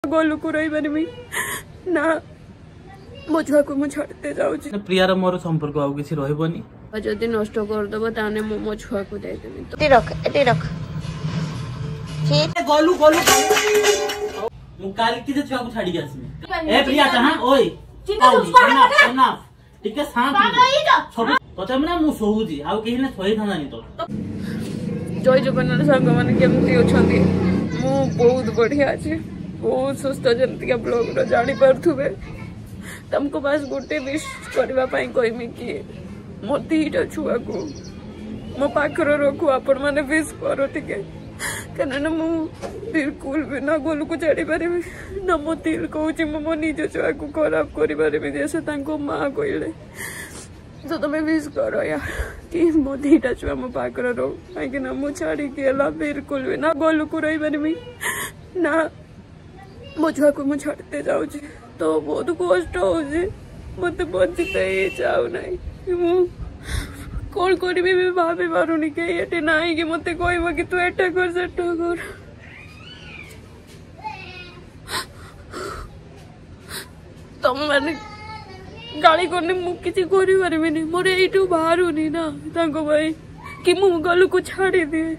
गोलू को रही पारिबी ना मो छुआ को मु छाड़ते जाउची प्रियार मोर संपर्क आउ किछि रहबनी जदि नष्ट कर दबो ताने मो छुआ को दे देबी तो एटी रख गोलू गोलू मु काली से छुआ को छाड़ी आसमी ए प्रिया कहां ओय ना ठीक है शांत सब तते ना मु सोहुजी आउ केही ना सोई थानानी तो जय जगन्नाथ संग माने केमती अछंती मु बहुत बढ़िया अछि बहुत सुस्त जंती के ब्लॉग रो जानि परथुबे तुमको बस गोटे विश करबा पई कहमी कि मोती इटा छुआ को मो पाखर रखु आपण माने विश करो ठीक है कना मु बिल्कुल भी ना गोलू को छाड़ी पारिबी ना मो दिल कहूची मो निज छुआ को खराब करि पारिबी जैसे तांको मां कहले तो तुम्हें विश करो यार कि मो दीटा छुआ मो पाखर रो काहे ना मु छाड़ी केला बिल्कुल भी ना गोलू को रही पारिबी ना मो छुआ को मु छाड़ते जाउची तो बहुत कष्ट हो मत बचते ही जाऊ नहीं मु कौन करी भी भाभी पारुनी के ये ना कि मत कहब कि तू एटा कर सेटा कर तुम मैंने गाड़ी करने मु किसी करि परिबिनी मोर एटू बाहरुनी ना तांको भाई कि मु गलू को छाड़ी दिए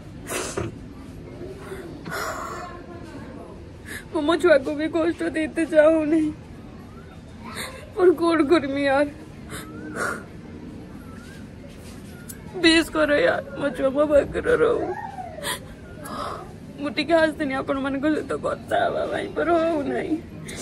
मो छुआ को भी कष्ट देते जाओ नहीं और कौन करमी यार बेस करो यार मो छुआ मो पाखर रो मुटी के हसनी आपण मन को तो कथा हवा भाई पर हो नहीं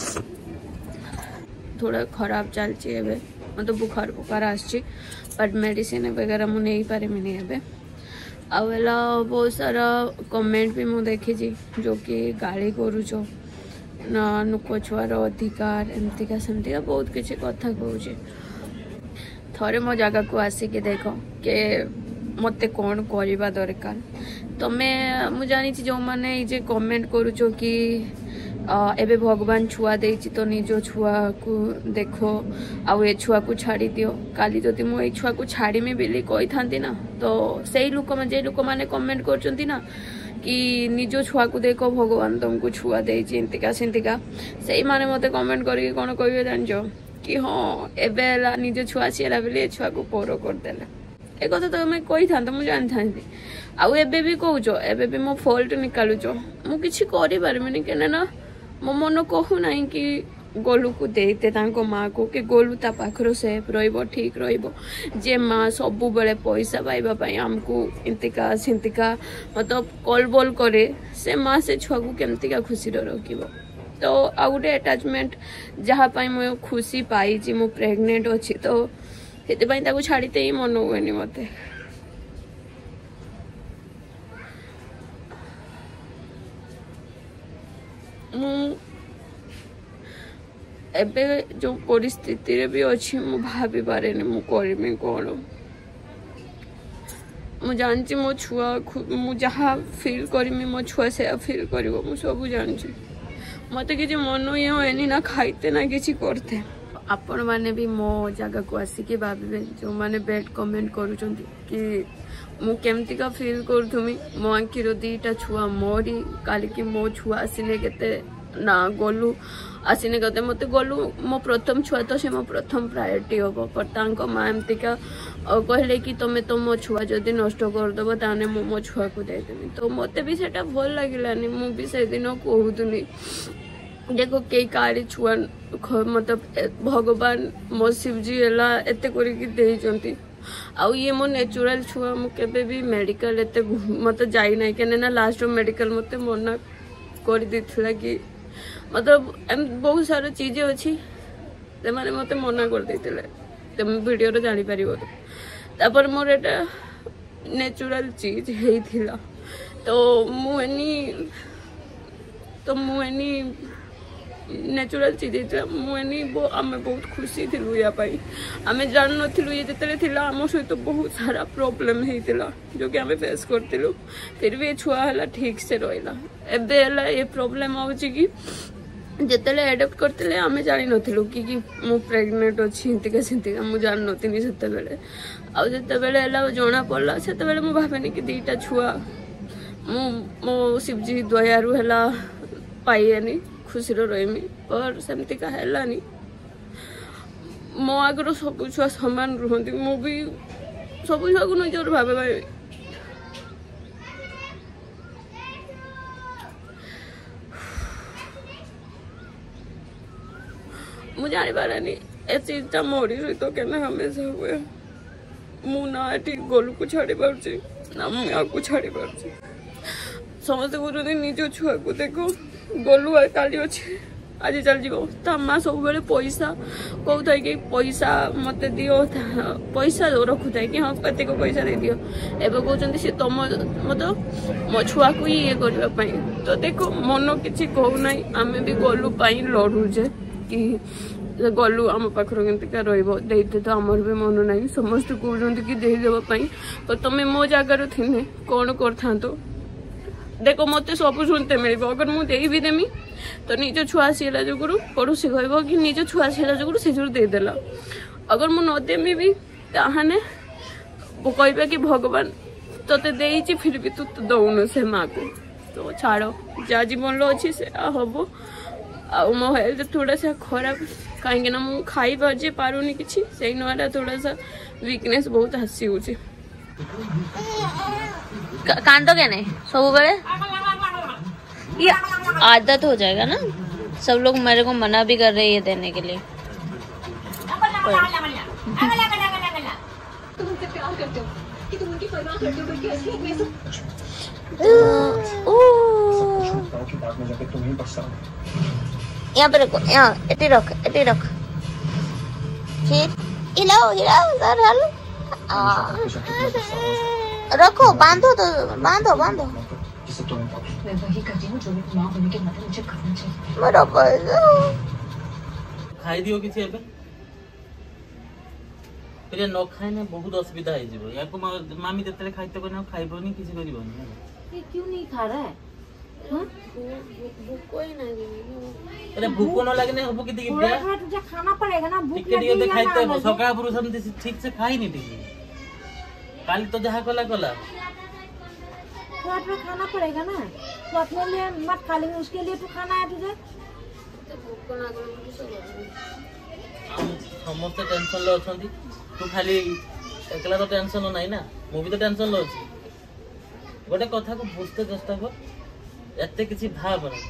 थोड़ा खराब चलची एबे मतलब बुखार बुखार आछी बट मेडिसिन वगैरह मु नहीं पारे मिनी एबे आवेला बहुत सारा कमेंट भी मु देखी जी जो कि गाली करूचो ना नुक छुआर अधिकार एमतिका सेमतिका बहुत किसी कथा कहूचे थरे मो जगह को आसिक देख के मते कौन करवा दरकार तमें मु जानी जो मैंने ये कमेंट करूचो कि एबे भगवान छुआ देछि तो निज छुआ को देखो आउ ए छुआ को छाड़ी दियो काली जदि मु ए छुआ को छाड़ी में बेली कहि थांती ना तो सेही लोक माने कमेंट करचंती ना कि निज छुआ को देखो भगवान तुमको छुआ देछि इंतिका सिंतिका सेही माने मते कमेंट करी कोन कहबे जानजो कि हां एबे निज छुआ छिला बेली ए छुआ को पोरो कर देला ए कथा तो मैं कहि थांत मु जान थांती आउ एबे भी कहूचो एबे भी मो फॉल्ट निकालुचो मु किछि करि पारमिनी केना ना मो मन कहू नहीं कि गोलू को देते तांको माँ को कि गोलू ता पाखर सेफ रहिबो ठीक रहिबो जे माँ सबु बेले पैसा पाइबा पई हमको इंतिका सिंतिका मतलब कॉल बोल करे से माँ से छुआ को केमतिका खुशी रखिबो तो आ गोटे अटैचमेंट जहाँ पाई मो खुशी पाई जी मो प्रेग्नेंट अछि तो हेते पई ताको छाड़ीते ही मन होएनी मते एबे जो परिस्थिति रे भी अच्छी मु भाभी पारे मु करमी कौन मु जानची मो छुआ मु जहाँ फील करमी मो छुआ से फील करिवो मु सब जानची मते कि मन ये होएनी ना खाइते ना किछि करते आपण माने भी मो जगह को आसिके भाबे जो माने बैड कमेंट करूचंती कि मु केमती का फील करूथुमी मो आंखिरो दीटा छुआ मोरी काली कि मो छुआ आसिने केते ना गोलू आसिने कहते मत गोलू मो प्रथम छुआ तो से मो प्रथम प्रायोरिटी होबो पर तांको मां एमतिका कहले कि तमे तो मो छुआ जदी नष्ट कर दबो ताने मो छुआ को दे देबी तो मते भी सेटा भल लागिलानी मु भी से दिन कहूतुनी देखो कई कारी छुआ मतलब भगवान मो शिवजी एला एते करी कि देइचंती आउ ये मो नेचुरल छुआ मु केबे भी मेडिकल एते मत जाई नै केने ना लास्ट मेडिकल मते मना कर दिथला कि मतलब बहुत सारा चीजें अच्छी से माने मते मना कर देतिले तुम वीडियो रे जानि परिबो तापर मोर एटा नेचुरल चीज हेइथिला तो मुएनी नेचुरल चीज मुएनी आमे बहुत खुशी थिलु या पाई आमे जान नथिलु ये जतले थिला आम सहित बहुत सारा प्रॉब्लम हेइतिला जो कि आमे फेस करतिलु फिर भी छुआ हला ठीक से रहिला एबे हला ये प्रॉब्लम आउची कि जेतेले एडप्ट करतिले आमे जानि नथिलु कि मु प्रेग्नेंट अछि इंतिका सिंतिका मु जान नथिनी सेते बेले आ जेते बेले हला जोना पड़ला सेते बेले मु भाबेनी कि दीटा छुआ मो शिवजी दयारु हला पाइएनी खुशी रही पर सेमती का है मो आगर सब छुआ सामान रुहती मु भी सब छुआ को निजर भावे भाई मुझे जानी पारानी ए चीजटा मोरी सहित केना हमेशा हुए मु ना एटी गोलू को छाड़ी पार्ची ना मु आपको छाड़ी पार्ची समस्त कहते निज छुआ को देखो गोलू काली अच्छे आज चल जीव ता माँ सब बेले पैसा कहता कि पैसा मत दियो पैसा रखुए कि हाँ कत पैसा दे दियो एवं कहते सी तुम मतलब मो छुआ को ये करने तो देखो मन किसी कहूना आम भी गोलू लड़ुचे कि गलु आम पाखर के रही तो आमर भी मन ना समस्त कहते कि देदेवाई तो तुम मो जगार थी कौन कर देखो मत सब शुणते मिल अगर मुझे भी देमी तो निज छुआ आसला जो पड़ोसी कह कि निज छुआ आसला जो से देदेला अगर मुझे नदेमी भी ताहने कह कि भगवान तोते देइछि फिर भी तू दौन से माँ को तो छाड़ जा जीवन अच्छी से हम आ मो हेल्थ थोड़ा सा खराब कहीं मुझे खाई पार्जे पारुनी किसी से नाला थोड़ा सा वीकनेस बहुत हसी हो कांदो क्या नहीं सब बड़े ये आदत हो जाएगा ना सब लोग मेरे को मना भी कर रहे हैं देने के लिए यहाँ पे रखो यहाँ एटी रख फिर हिलाओ सर हेलो रखो बांधो तो बांधो मैं वही करती हूँ जो माँ होने के नाते मुझे करना चाहिए बराबर खाई दियो किसी एबे फिर न खाए ना बहुत असुविधा है जीव या को मामी जतरे खाइते को ना खाइबोनी किसी करिबोनी ये क्यों नहीं खा रहा है हां भूख ही नहीं अरे भूख न लगने होबो कि देखि थोड़ा तुझे खाना पड़ेगा ना भूख लगी है खाइते हो सका पुरुष हम ठीक से खाई नहीं ठीक काल तो जहां कला तो खाना पड़ेगा ना तो अपने लिए मत खा लेंगे उसके लिए तो खाना है तुझे समस्त टेंशन लो अछंती तू खाली एकला तो टेंशन नहीं ना मु भी तो टेंशन लो छी गोटे कथा को बुझते चेष्टा कर एते किसी भाव नहीं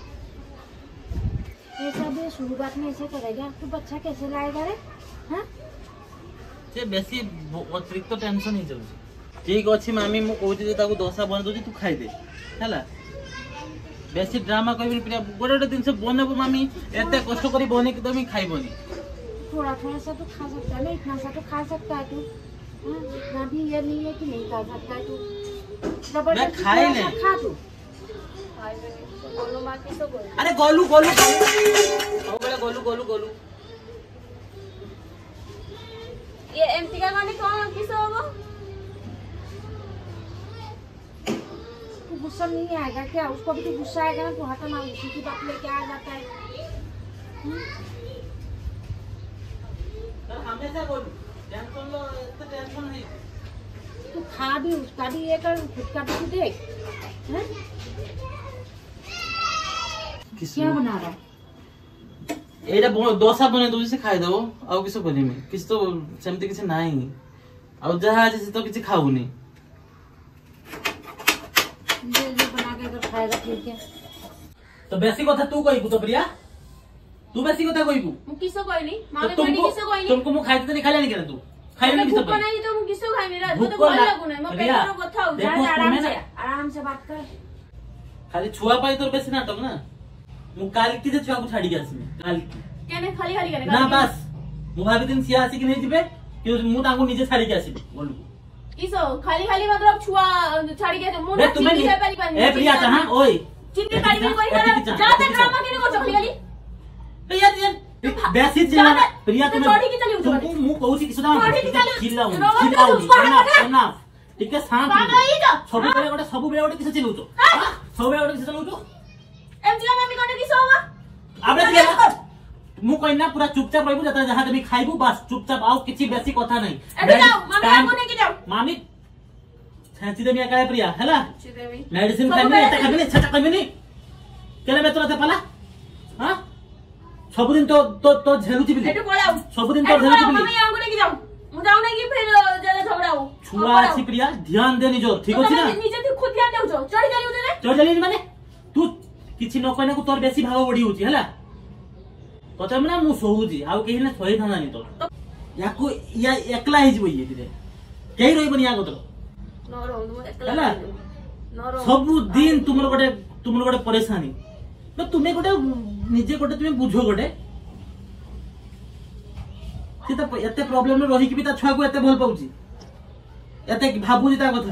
ये सब शुरुआत में ऐसे करेगा तू बच्चा कैसे लाएगा रे हां से बेसी अतिरिक्त टेंशन ही जाउ ठीक अच्छी मामी मु कहूँ ताको दोसा बन दो तू खाई दे है बेसी ड्रामा कह गोटे गोटे जिन बनबू मामी एत कष्ट कर बने कि तुम खाइबनी थोड़ा थोड़ा सा तो खा सकता है ना इतना सा तो खा सकता है तू इतना भी ये नहीं है कि नहीं खा सकता है तू मैं खाई ले खा तू अरे गोलू गोलू गोलू गोलू गोलू ये एमती का गाने कौन किस होगा गुस्सा नहीं आएगा क्या उसको भी तो गुस्सा आएगा ना तो हटाना उसी की बात लेके आ जाता है हमेशा बोलू टेंशन लो इतना टेंशन नहीं तू खा भी उसका भी ये कर खुद का भी देख हैं क्या बना रहा है एटा दोसा बने दो से खाई दो आ किस बनी में किस तो सेमती किसी नाही आ जहा आज से तो किसी खाऊनी ये बना के अगर खाएगा ठीक है तो बेसी कथा तू कहिबू तो प्रिया तू बेसी कथा कहिबू मु किसो कहली माने तो मैंने किसो कहली तुमको मु खाइते नहीं खाले नहीं करे तू खाइले नहीं किसो भूख नहीं तो मु किसो खाइ मेरा तो भूख लागु नहीं मैं पेट रो कथा हो आराम से बात कर खाली छुआ पाई तो बेसी नाटक ना मु काल की जे छुआ को छाड़ी गेसमी काल की केने खाली खाली केने ना बस मु भाबी दिन सिया आसी कि नहीं जिबे कि मु ताको निजे छाड़ी के आसी बोलू किसो खाली खाली मतलब छुआ छाड़ी के मु ना चिन्नी खाइ पाली पानी ए प्रिया कहां ओए चिन्नी काली में कोई करा ज्यादा ड्रामा केने को खाली खाली तो यार बेसी चिल्ला प्रिया तुम छोड़ी की चली तुमको मु कहू छी किछुना चिल्लाऊ ना ठीक है शांत सब बेले गोटे सब बेले गोटे किछ चिल्लाऊ तो सब बेले गोटे किछ चिल्लाऊ तो एमजी मम्मी कोने किसो होगा आबे के मु कहना पूरा चुपचाप रहबू जता जहां तभी खाइबू बस चुपचाप आओ किछि बेसी कथा नहीं एबे जाओ मामी को लेके जाओ मामी छांची देमिया काहे प्रिया हला छी देवी मेडिसिन खाइबे एटा खाइबे छटा खाइबे नहीं केने बेतरा ते पला हां सबदिन तो तो तो झेलुची बिली एटु पळाउ सबदिन तो झेलुची बिली मम्मी आंगो लेके जाऊ मु जाऊ ना कि फिर जले झगड़ाऊ छुआ अछि प्रिया ध्यान दे निजो ठीक अछि ना निजे तू खुद ध्यान देउ चढ़ जालिउ रे चढ़ जाली माने तू किछि न कहना को तोर बेसी भाव बढी होची हला तते मना मु सोहुजी आउ केहि ने सोई थाना नि तो याको या एकला हिज बई दिरे केही रहिबनी या गोतो न रहू एकला न रहू सब दिन तुमर गोटे परेशानी तो तुम्हें गोटे निजे गोटे तुम्हें बुझो गोटे से तो एते प्रॉब्लम में रही कि भी ता छुआ को एते भल पाउची एते भाबुजी ता कथा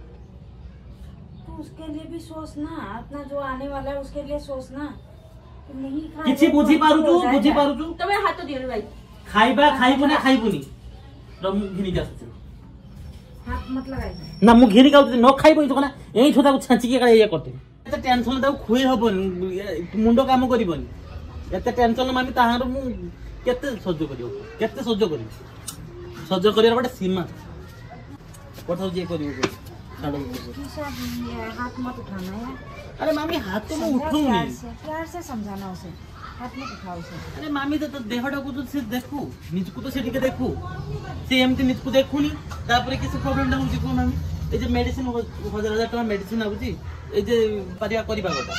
तो उसके लिए भी सोचना अपना जो आने वाला है उसके लिए सोचना कि नहीं खा किछि बुझी पारू छु तमे हाथ दियो भाई खाइबा खाइबुनी रम घिनी जा सच हाथ मत लगाई ना मु घिनी गाउ न खाइबो तो कना एई छोटा को छांची के काळे ये करते एते टेंशन दाउ खुई हबन मुंडो काम करबनी एते टेंशन माने ताहार मु केते सह्य करियो केते सह्य करियर गोटे सीमा कोठौ जे करियो छाड़ो हाथ मत उठाना है अरे मामी हाथ तो मैं उठाऊंगी प्यार से समझाना उसे हाथ मत उठाओ उसे अरे मामी तो देहटा को तो से देखू निजको तो से ठीक देखू से एमती निजको देखुनी तापर किसी प्रॉब्लम दा होची को मामी ए जे मेडिसिन 1000 टका मेडिसिन आउची ए जे परिया करबा गोटा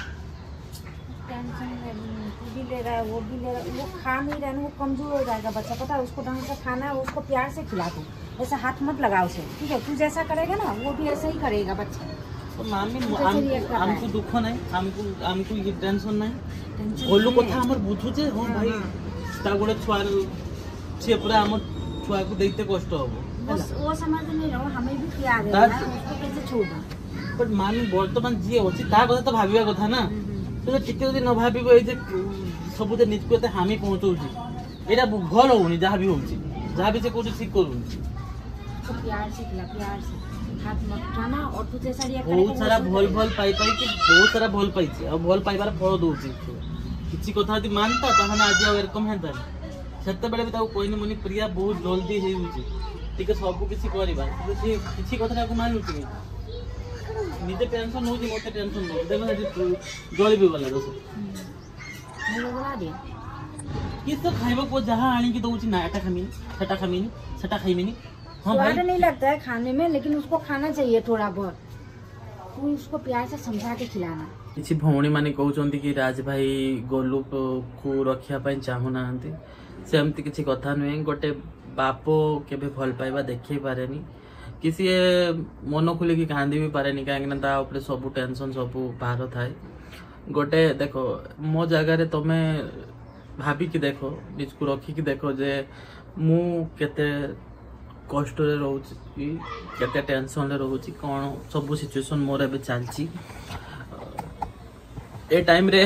टेंशन भी ले रहा है वो भी ले रहा है वो खा नहीं रहा है वो कमजोर हो जाएगा बच्चा पता है उसको ढंग से खाना है उसको प्यार से खिला दो ऐसा हाथ मत लगाओ उसे ठीक है तू जैसा करेगा ना वो भी ऐसा ही करेगा बच्चा तो मामी हमको दुख नहीं हमको ये टेंशन नहीं बोलू कथा हमर बुझु जे हो भाई ता गोटे छुआर से पूरा हमर छुआ को देखते कष्ट होबो वो समझ नहीं रहो हमें भी प्यार है उसको कैसे छोड़ दो बट मामी वर्तमान जी होची ता कथा तो भाबिया कथा ना तो टिके जदी न भाबिबो ए जे सब जे निज को ते हामी पहुंचौची एटा भल होनी जहा भी होची जहा भी से कोठी ठीक करूनी तो प्यार से खिला प्यार से हाथ मत उठाना और तू जैसा रिएक्ट करेगा बहुत सारा भल पाई कि बहुत सारा भल पाइछि और भल पाइबार फल दोछि किछि कथा यदि मानता तहन आज वेलकम हेता सेते बेले भी ताऊ कोइनी मनी प्रिया बहुत जल्दी हे होछि ठीक है सब किछि करबा किछि कथा को मानुछि निजे टेंशन होछि मोटे टेंशन हो देखो जळी भी गला दोस मुझे बना दे किस तो खाइबो को जहां आनी की दोछि ना एटा खामिनी सेटा खाइमिनी स्वाद नहीं लगता है खाने में लेकिन उसको खाना चाहिए थोड़ा बहुत तू उसको प्यार से समझा के खिलाना किसी भौणी माने कहउचंती कि राज भाई गोलू को रखिया पई चाहू नांती सेमती किसी कथा नुहे गोटे बापो केबे भल पाइबा देखै पारेनी किसी मन खुली कि कांदी भी पारेनी काहे ता ऊपर सब टेंशन सब बाहर थाए गोटे देखो मो जगह रे तमे भाभी कि देखो निजको रखी कि देखो जे मु केते कष्ट रे रहउची केते टेंशन रे रहउची कोन सब सिचुएशन मोर एबे चलची ए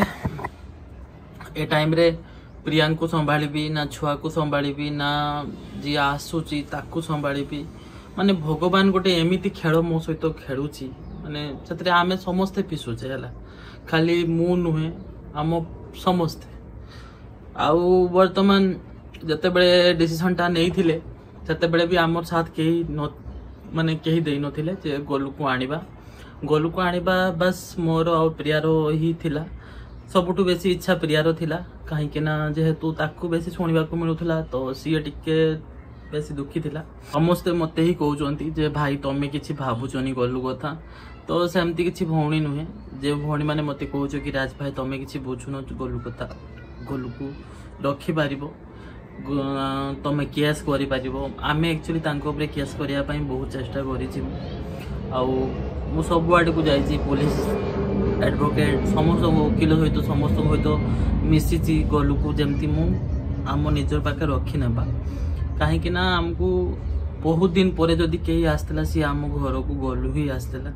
टाइम रे प्रियांको संभाळबी ना छुआ को संभाळबी ना जी आसुची ताकू संभाळबी माने भगवान गोटे एमिति खेल मो सहित खेलुची माने सेतरे आमे समस्त पिसुचे हला खाली मु नुहे आम समस्त आउ वर्तमान जते बेले डिसीजन ता नै थिले सेते बेले भी आमर साथ केही न माने केही देई नथिले जे गोलू को आनिबा बस मोर और प्रियार ही थिला सबुठु बेसी इच्छा प्रियार थिला काहे कि ना जेहेतु ताकू बेसी सुनिबा को मिलुथला तो सी टिके बेसी दुखी थिला समस्त मते ही कहउचंती जे भाई तमे किछि भाबुचनी गोलू कथा तो सेमती किछि भौणी नुहे जे भौणी माने मते कहउछ कि राज भाई तमे किछि बुझुनो गोलू कथा गोलू को रखि पारिबो तमे केस करि पारिबो आमे एक्चुअली तांको ऊपर केस करिया पई बहुत चेष्टा करिछि आउ मु सब आड़ को जाइछि पुलिस एडवोकेट समस्त वकील सहित समस्त सहित मिसिछि गोलू को जेमती मु आम निजर पाखे रखी नेबा कहीं ना आमको बहुत दिन पर जदि कहीं आसला सी आम घर को गोलू ही आसला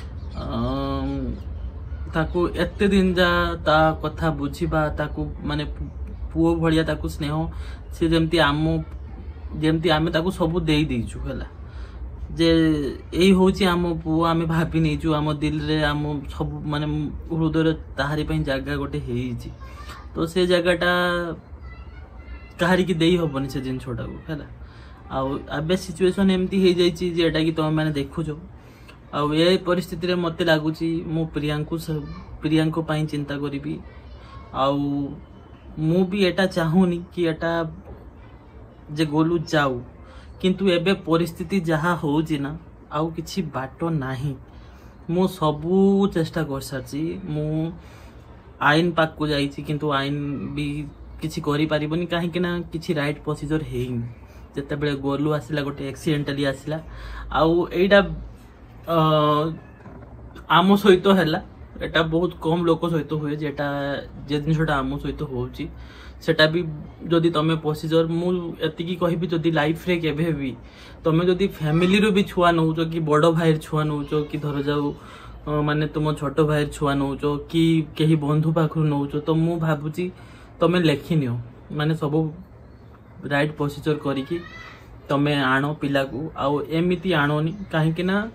ताकू एते दिन जा ता कथा बुझीबा ताकू माने पुओ भलिया ताकू स्नेह से जेमती आमे ताकू सब देई देइछु हला जे एई होची आम पुओ आमे भाबी नेइछु आम दिल रे आम सब माने हृदय ताहारी पई जागा गोटे हेइछि तो से जगहटा कहारी की देई होबनी से जिन छोटा को हैला आबे सिचुएशन एमती हे जाइछि जे एटा की तुम माने देखु जो ए परिस्थिति रे मते लागुछि मो प्रियांको पई चिंता करिबी आउ मु भी एटा चाहूनी कि एटा जे गोलू जाऊ किंतु एबे परिस्थिति जहा होउची ना आउ किछि बाटो नाही मु सबू चेष्टा कर सारची मु आईन पाक को जाइछि किंतु आईन भी किछि करि परिबनी काहे कि ना किछि राइट प्रोसीजर हेइन जते बेले गोलू आसिला गोटे एक्सीडेंटली आसिला आउ एइडा आम सहित हैला एटा बहुत कम लोक सहित हुए जेटा जे जिनसटा आम सहित होउची सेटा भी जदि तमे प्रोसीजर मु एतिकी कहिबी जदि लाइफ रे केबे भी तमे जदि फैमिली रो भी छुआ नउचो कि बड़ो भाई छुआ नउचो कि धर जाऊ माने तुम छोट भाई छुआ नउचो कि केही बंधु पाखरु नउचो तो मु भाबुची तमे लेखि नियो माने सब राइट प्रोसीजर करिकी तमे आनो पिला को आउ एमिति आनोनी काहे कि ना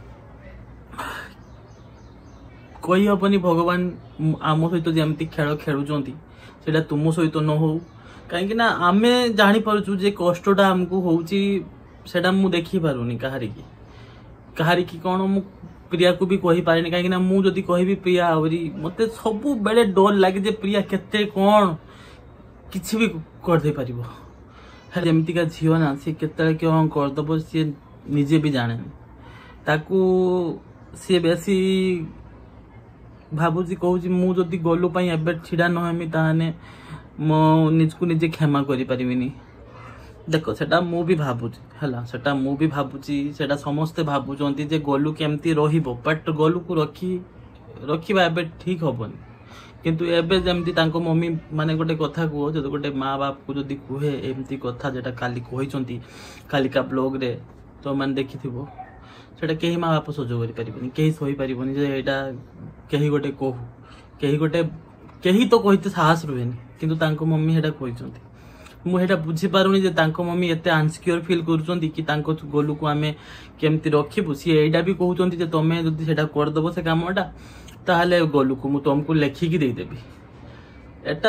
कोई अपनी भगवान आम सहित जमती खेल खेलुचंती सेटा तुम सहित न हो कहीं ना आमे जानी पारुछु जे कष्टटा हमको होउची सेटा मु देखि पारुनी कहारी की कोन मु प्रिया को भी कहि पारेनी कहीं ना मु जदी कहिबी प्रिया आवरी मते सब बेले डर लागे जे प्रिया केते कोन किछि भी कर दे परिबो जेमती का झियो ना से केते क्यों कर दबो से निजे भी जाने ताकू से बेसी भाबुची कहूँ मु जदि गोलू पाई एबे छिड़ा नहेमी ताने मो निजको निजे क्षमा करि परिबिनी देखो सेटा मु भी भाबुची हला सेटा मु भी भाबुची सेटा समस्त भाबुचंती जे गोलू केमती रहिबो बट गोलू को रखिबा एबे ठीक होबनी किंतु एबे जेमती तांको मम्मी माने गोटे कथा को जदि गोटे माँ बाप को जदि कुहे एमती कथा जेटा काली कहिचंती कालिका ब्लॉग रे तो मान देखिथिबो सेटा केही माँ बाप सह्य करि परिबनी केही सही परिबनी जे एटा केही गोटे कहू केही तो कहिते साहस रुहेनी किंतु तांको मम्मी हेटा कहिचंती मु हेटा बुझी पारुनी जे तांको मम्मी एते अनसिक्योर फील करूचंती कि तांको गोलू को आमे केमती रखिबु सी एटा भी कहउचंती जे तमे जदी सेटा कर दबो से कामटा ताहले गोलू को मु तुमको लेखि की दे देबी एटा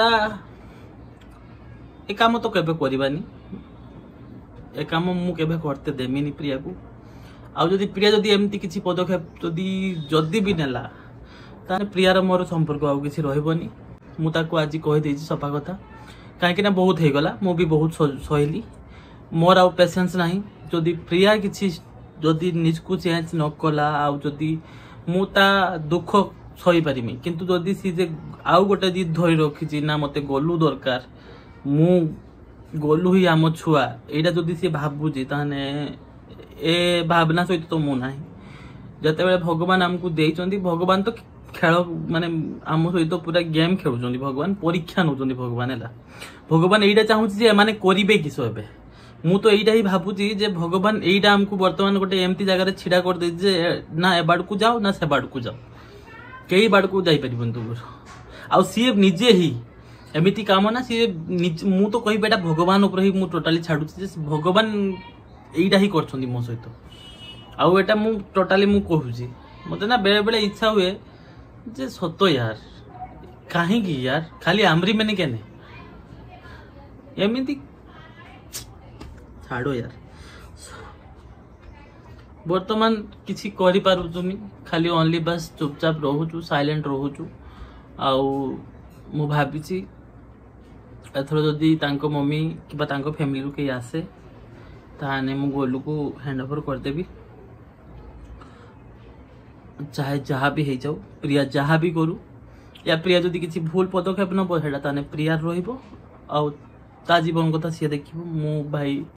ए काम तो केबे करिबानी ए काम मु केबे करते देमिनी प्रिया को आउ जदि प्रिया जदि एमती किछि पदक्षेप जदि भी नेला ताने प्रियार मोर संपर्क आउ किछि रहबनी मु ताको आज कहि देछि सफा कथा काहे कि ना बहुत हे गला मु भी बहुत सहिली मोर आउ पेशेंस नाही जदि प्रिया किछि जदि निज को चेंज न कला आउ जदि मु ता दुख सही पारिमी किंतु जदि सी जे आउ गोटे जिद धरि रखिछि ना मते गोलू दरकार मु गोलू ही आम छुआ एटा जदि सी भाबुछि ताने ए भावना सहित तो मु नाही जते बेले भगवान हमको देइचंती भगवान तो खेल माने आम सहित पूरा गेम खेलुचंती भगवान परीक्षा नउचंती भगवान हैला भगवान एटा चाहूछि जे माने करिवे किसो एबे मु तो एटा ही भाबुछि जे भगवान एटा हमको वर्तमान गोटे एमती जगह रे छिडा कर दे जे ना ए बाड को जाओ ना से बाड को जाओ केही बाड को जाई परिबन तू आ सी निजे ही एमिति काम ना सी मु तो कहि बेटा भगवान ऊपर ही मु टोटली छाडुछि जे भगवान एटा ही करछंती मो सहित आउ एटा मु टोटली मु कहूछि मते ना बेले बेले इच्छा हुए जे सतो यार काहे की यार खाली आमरी मैंने केने एमिति छाड़ो यार वर्तमान किसी करि पारु तुमी खाली ओनली बस चुपचाप रहूछु साइलेंट रहूछु आउ मु भाबिछि एथरो जदी तांको मम्मी किबा तांको फैमिली रो के आसे ताने मु गोलू को हैंड ओवर कर देबी चाहे जहाँ भी जाऊ प्रिया जहाँ भी करू या प्रिया जदि किसी भूल पदक्षेप न सेटा ताने प्रिया रहिबो आ ता जीवन कथा सी देखिबो मु भाई